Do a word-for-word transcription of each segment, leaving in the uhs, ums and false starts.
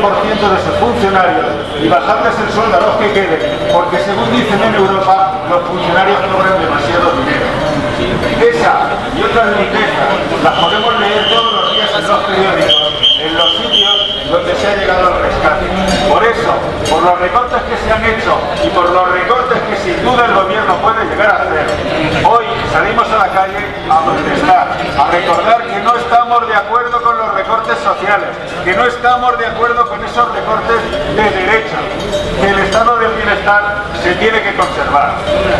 por ciento de sus funcionarios y bajarles el sueldo a los que queden, porque según dicen en Europa, los funcionarios cobran demasiado dinero. Esa y otras riquezas las podemos leer todos los días en los periódicos, en los sitios donde se ha llegado al rescate. Por eso, por los recortes que se han hecho y por los recortes que sin duda el gobierno puede llegar a hacer, hoy salimos a la calle a protestar, a recordar que no estamos de acuerdo con los recortes sociales, que no estamos de acuerdo con esos recortes de derechos, que el estado del bienestar se tiene que conservar.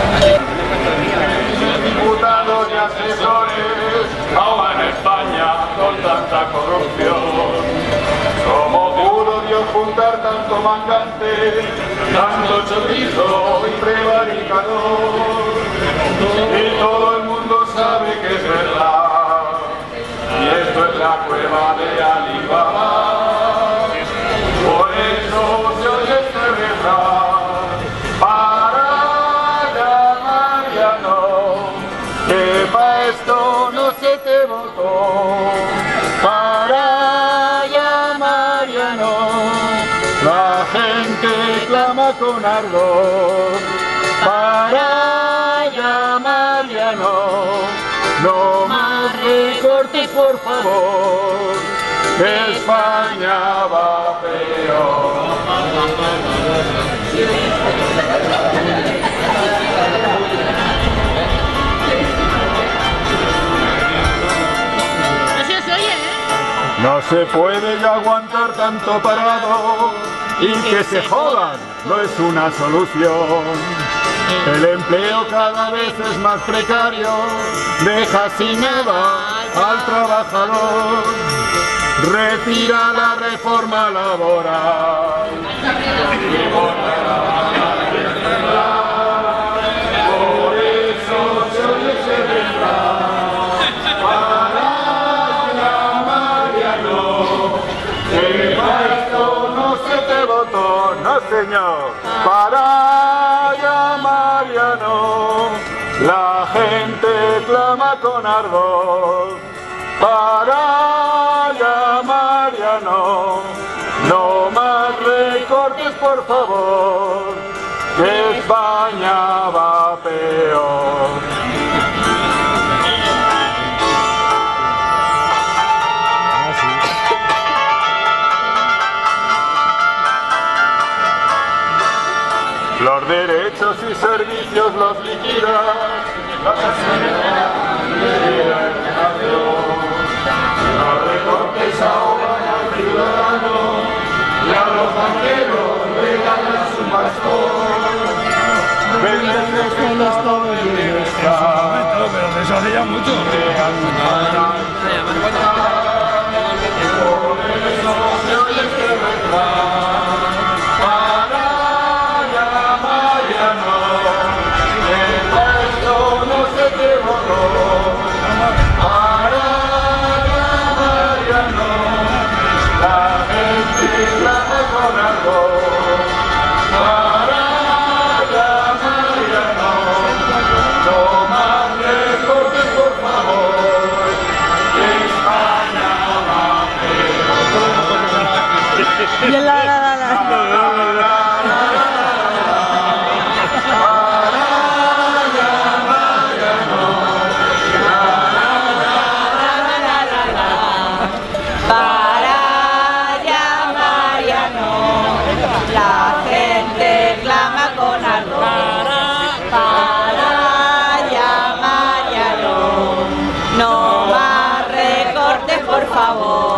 Diputados y asesores, ahora en España con tanta corrupción, ¿cómo pudo Dios juntar tanto mangante, tanto chorizo y prevaricador? Y todo el mundo sabe que es verdad, y esto es la cueva de Alibaba. Por eso se oye este refrán, para llamar ya no, que pa' esto no se te votó, para llamar ya no, la gente clama con ardor, para llamar ya no, no más recortes por favor, que España va peor. No se puede ya aguantar tanto parado y que se jodan no es una solución. El empleo cada vez es más precario, deja sin nada al trabajador. Retira la reforma laboral y borra la banda. Por eso se oye ese refrán, para llamar ya no, que para esto no se te votó, no señor, para llamar ya no, la gente clama con ardor, para llamar ya no, no más recortes por favor, que España va peor. Los derechos y servicios los liquidas, la sanidad y la educación. Los recortes ahogan al ciudadano y a los banqueros regalan su pastor. Venden desde el estado de bienestar, pero de eso hace ya mucho. Por eso se oye este refrán. Y la la la la. Para llamar ya no, la gente clama con ardor. Para llamar ya no, no más recortes por favor.